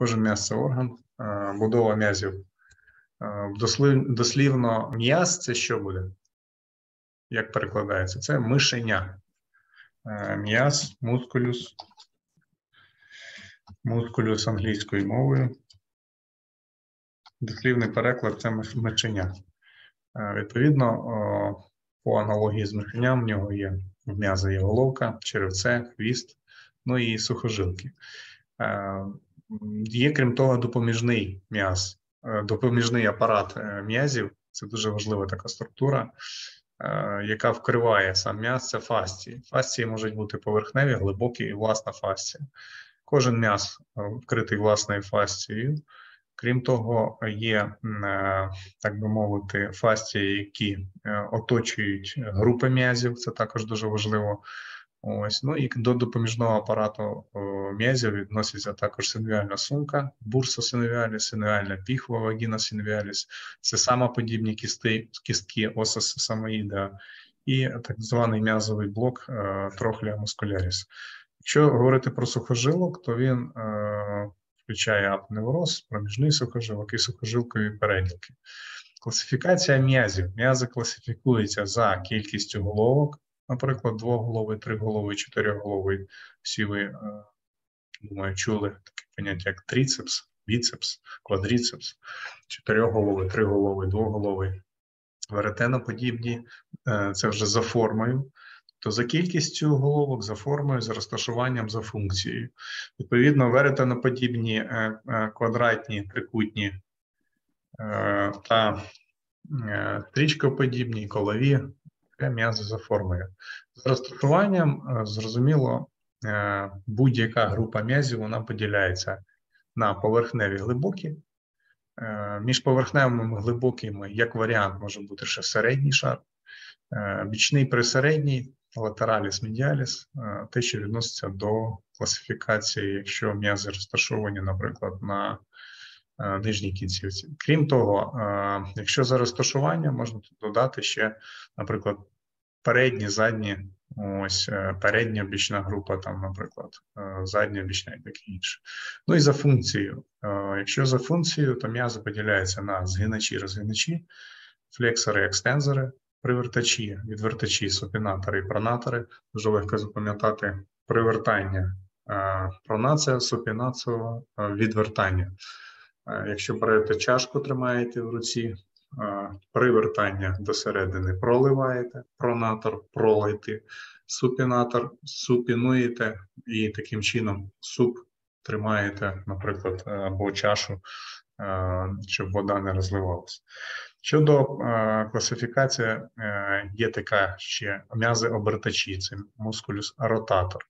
Кожен м'яз – це орган, будова м'язів. Дослівно м'яз – це що буде? Як перекладається? Це мишеня. М'яз, мускулюс. Мускулюс англійською мовою. Дослівний переклад – це мишеня. Відповідно, по аналогії з мишеням в нього є в м'яза є головка, черевце, хвіст, ну і сухожилки. Є, крім того, допоміжний м'яз, допоміжний апарат м'язів. Це дуже важлива така структура, яка вкриває сам м'яз – це фасції. Фасції можуть бути поверхневі, глибокі і власна фасція. Кожен м'яз вкритий власною фасцією. Крім того, є, так би мовити, фасції, які оточують групи м'язів, це також дуже важливо. Ось. Ну і до допоміжного апарату м'язів відноситься також синовіальна сумка, бурса синовіаліс, синовіальна піхва, вагіна синовіаліс, це самоподібні кістки осис самоїда і так званий м'язовий блок трохлеа мускуляріс. Якщо говорити про сухожилок, то він включає апоневроз, проміжний сухожилок і сухожилкові переділки. Класифікація м'язів. М'язи класифікуються за кількістю головок, наприклад, двоголовий, триголовий, чотириголовий. Всі ви, думаю, чули таке поняття, як трицепс, біцепс, квадріцепс, чотириголовий, триголовий, двоголовий. Веретеноподібні, це вже за формою. То за кількістю головок, за формою, за розташуванням, за функцією. Відповідно, веретеноподібні, квадратні, трикутні та стрічкоподібні, колові м'язи за формою. За розташуванням, зрозуміло, будь-яка група м'язів, вона поділяється на поверхневі глибокі. Між поверхневими глибокими, як варіант, може бути ще середній шар, бічний присередній, латераліс, медіаліс, те, що відноситься до класифікації, якщо м'язи розташовані, наприклад, на нижній кінцівці. Крім того, якщо за розташування, можна тут додати ще, наприклад, передні, задні, ось передня бічна група, там, наприклад, задня бічна і таке інше. Ну і за функцією. Якщо за функцією, то м'язи поділяються на згиначі, розгиначі, флексори, екстензори, привертачі, відвертачі, супінатори і пронатори. Дуже легко запам'ятати привертання, пронація, супінація, відвертання. Якщо берете чашку, тримаєте в руці, привертання до середини проливаєте, пронатор пролити, супінатор супінуєте і таким чином суп тримаєте, наприклад, або чашу, щоб вода не розливалася. Щодо класифікації, є така ще м'язи-обертачі, це мускулюс ротатор,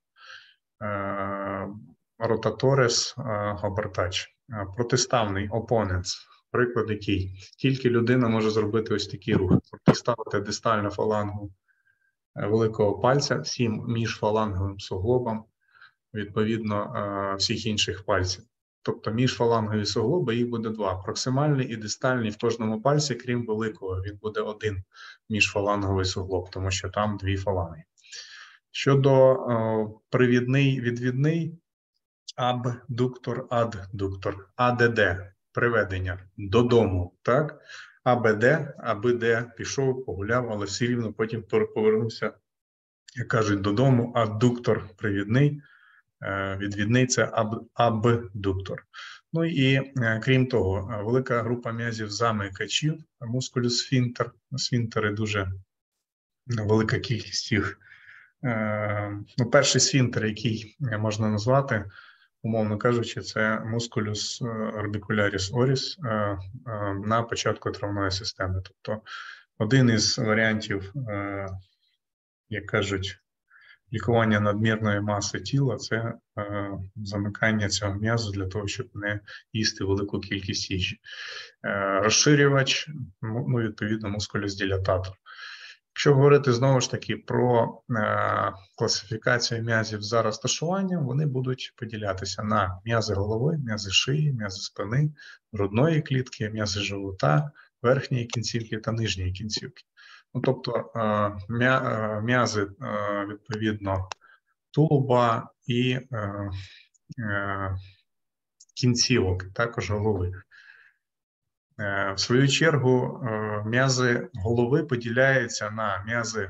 ротаторес обертач, протиставний опоненс, приклад який тільки людина може зробити ось такий рух, протиставити дистальну фалангу великого пальця всім міжфаланговим суглобам, відповідно всіх інших пальців. Тобто міжфалангові суглоби, їх буде два. Проксимальний і дистальний в кожному пальці, крім великого, він буде один міжфаланговий суглоб, тому що там дві фаланги. Щодо привідний, відвідний, абдуктор, аддуктор, АДД, приведення додому, так? АБД, АБД, пішов, погуляв, але все рівно потім повернувся, як кажуть, додому, аддуктор, привідний, відвідний – це абдуктор. Ну і крім того, велика група м'язів замикачів, мускулюс сфінктер, сфінктери дуже велика кількість їх. Ну, перший сфінктер, який можна назвати, умовно кажучи, це мускулюс орбікуляріс оріс на початку травної системи. Тобто один із варіантів, як кажуть, лікування надмірної маси тіла – це замикання цього м'язу для того, щоб не їсти велику кількість їжі. Розширювач, ну, відповідно, мускулюс дилататор. Якщо говорити, знову ж таки, про класифікацію м'язів за розташуванням, вони будуть поділятися на м'язи голови, м'язи шиї, м'язи спини, грудної клітки, м'язи живота, верхньої кінцівки та нижньої кінцівки. Ну, тобто м'язи, відповідно, тулуба і кінцівок, також голови. В свою чергу, м'язи голови поділяються на м'язи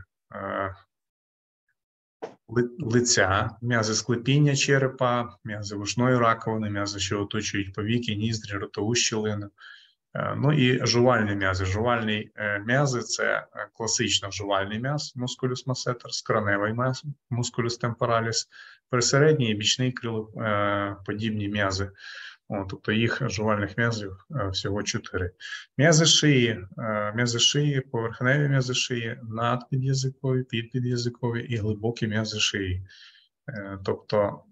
лиця, м'язи склепіння черепа, м'язи вушної раковини, м'язи, що оточують повіки, ніздрі, ротову щілину. Ну і жувальні м'язи. Жувальні м'язи – це класично жувальний м'яз, мускулюс масетер, скроневий м'яз, мускулюс темпораліс, пересередній і бічний крилоподібні м'язи. Тобто їх жувальних м'язів всього 4. М'язи шиї, поверхневі м'язи шиї, надпід'язикові, підпід'язикові і глибокі м'язи шиї. Тобто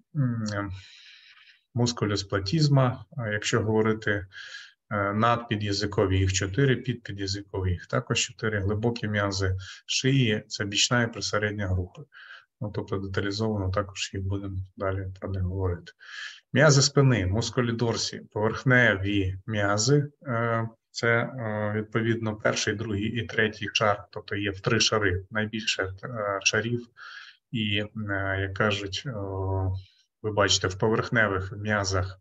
мускулюс платізма, якщо говорити надпід'язикові, їх 4, підпід'язикові, їх також 4, глибокі м'язи шиї – це бічна і присередня групи. Тобто деталізовано також їх будемо далі про них говорити. М'язи спини, мускулі дорсі, поверхневі м'язи, це відповідно перший, другий і третій шар, тобто є в 3 шари, найбільше шарів. І, як кажуть, ви бачите, в поверхневих м'язах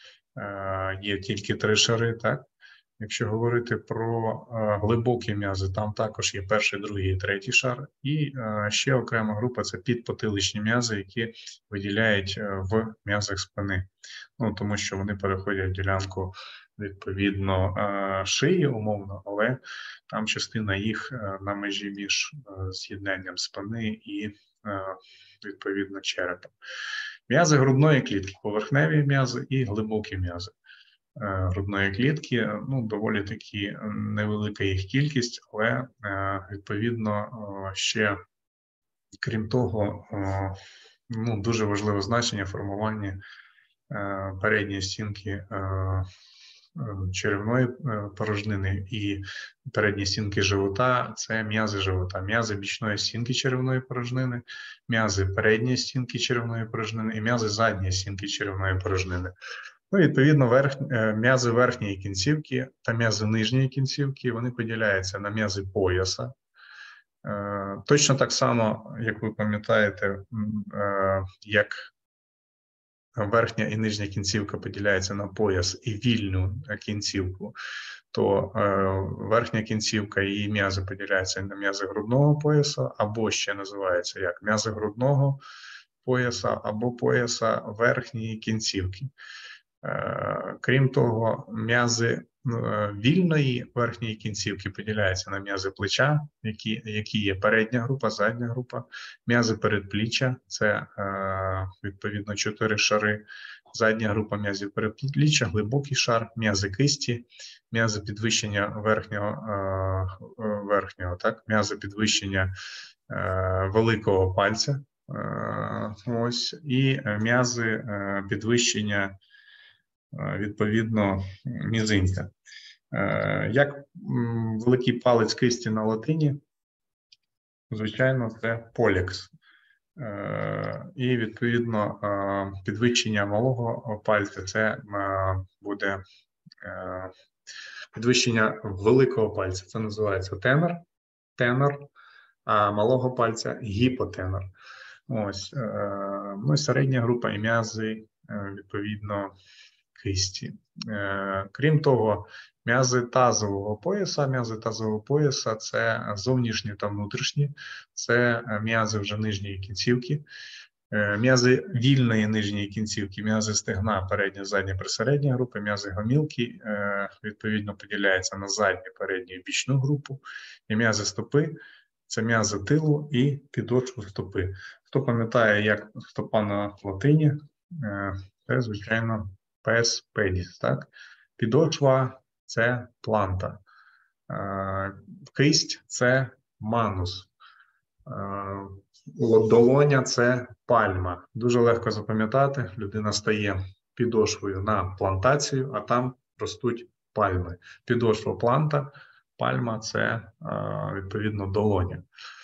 є тільки 3 шари, так? Якщо говорити про глибокі м'язи, там також є перший, другий і третій шар. І ще окрема група – це підпотиличні м'язи, які виділяють в м'язах спини. Тому що вони переходять в ділянку, відповідно, шиї, умовно, але там частина їх на межі між з'єднанням спини і, відповідно, черепом. М'язи грудної клітки, поверхневі м'язи і глибокі м'язи грудної клітки, доволі таки невелика їх кількість, але, відповідно, ще, крім того, дуже важливе значення формування передньої стінки черевної порожнини і передні стінки живота – це м'язи живота, м'язи бічної стінки черевної порожнини, м'язи передньої стінки черевної порожнини і м'язи задньої стінки черевної порожнини. Відповідно, м'язи верхньої кінцівки та м'язи нижньої кінцівки, вони поділяються на м'язи пояса. Точно так само, як ви пам'ятаєте, як верхня і нижня кінцівка поділяються на пояс і вільну кінцівку, то верхня кінцівка і її м'язи поділяються на м'язи грудного пояса, або ще називається як м'язи грудного пояса, або пояса верхньої кінцівки. Крім того, м'язи вільної верхньої кінцівки поділяються на м'язи плеча, які є передня група, задня група, м'язи передпліччя, це відповідно 4 шари, задня група м'язів передпліччя, глибокий шар, м'язи кисті, м'язи підвищення верхнього, так, м'язи підвищення великого пальця, і м'язи підвищення, відповідно, мізинця. Як великий палець кисті на латині, звичайно, це полікс. І, відповідно, підвищення малого пальця – це буде підвищення великого пальця. Це називається тенор, а малого пальця – гіпотенор. Середня група і м'язи, відповідно, кисті. Крім того, м'язи тазового пояса – це зовнішні та внутрішні, це м'язи вже нижньої кінцівки, м'язи вільної нижньої кінцівки, м'язи стегна, передня, задня, присередня групи, м'язи гомілки, відповідно, поділяються на задню, передню і бічну групу, і м'язи стопи – це м'язи тилу і підошву стопи. Хто пам'ятає, як стопа на латині, це, звичайно, pes pedis, так? Підошва – це планта, кисть – це манус, долоня – це пальма. Дуже легко запам'ятати, людина стає підошвою на плантацію, а там ростуть пальми. Підошва – планта, пальма – це, відповідно, долоня.